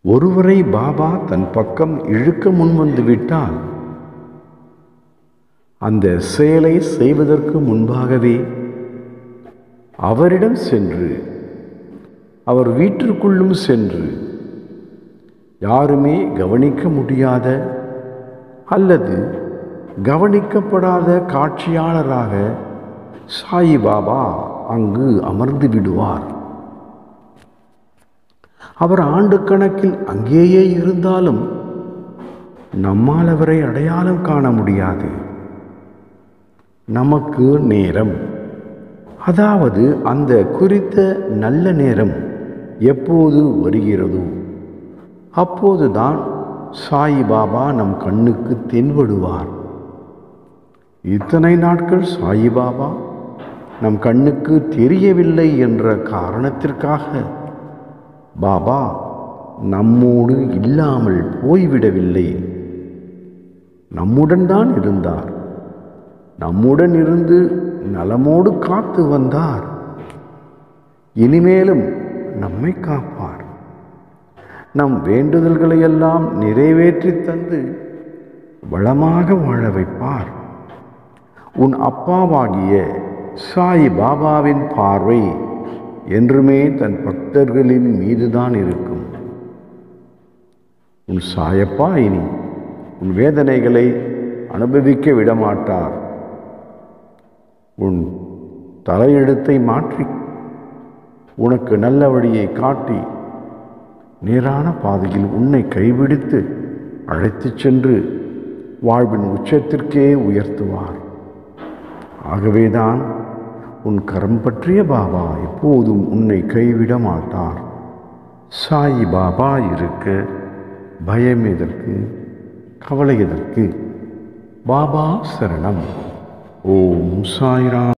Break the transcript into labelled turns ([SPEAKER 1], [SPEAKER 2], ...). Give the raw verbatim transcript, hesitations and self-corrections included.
[SPEAKER 1] ஒருவரை பாபா தன் பக்கம் இழுக்க முன்வந்து விட்டால் அந்த செயலை செய்வதற்கு முன்பாகவே அவரிடம் சென்று அவர் வீட்டிற்குள்ளும் சென்று யாருமே கவனிக்க முடியாத அல்லது கவனிக்கப்படாத காட்சியாளராக சாய் பாபா அங்கு அமர்ந்து விடுவார். அவர் ஆண்டு கணக்கில் அங்கேயே இருந்தாலும் நம்மால் அவரை அடையாளம் காண முடியாது. நமக்கு நேரம், அதாவது அந்த குறித்த நல்ல நேரம் எப்போது வருகிறதோ அப்போதுதான் சாய் பாபா நம் கண்ணுக்கு தென்படுவார். இத்தனை நாட்கள் சாய் பாபா நம் கண்ணுக்கு தெரியவில்லை என்ற காரணத்திற்காக பாபா நம்மோடு இல்லாமல் போய்விடவில்லை. நம்முடன் தான் இருந்தார். நம்முடன் இருந்து நலமோடு காத்து வந்தார். இனிமேலும் நம்மை காப்பார். நம் வேண்டுதல்களையெல்லாம் நிறைவேற்றி தந்து வளமாக வாழ வைப்பார். உன் அப்பாவாகிய சாய் பாபாவின் பார்வை என்றுமே தன் பக்தர்களின் மீதுதான் இருக்கும். உன் சாயப்பா இனி உன் வேதனைகளை அனுபவிக்க விடமாட்டார். உன் தலையெழுத்தை மாற்றி உனக்கு நல்ல வழியை காட்டி நேரான பாதையில் உன்னை கைபிடித்து அழைத்துச் சென்று வாழ்வின் உச்சத்திற்கே உயர்த்துவார். ஆகவேதான் உன் கரம் பற்றிய பாபா எப்போதும் உன்னை கைவிட மாட்டார். சாய் பாபா இருக்க பயம் எதற்கு, கவலை எதற்கு? பாபா சரணம். ஓம் சாய்ராம்.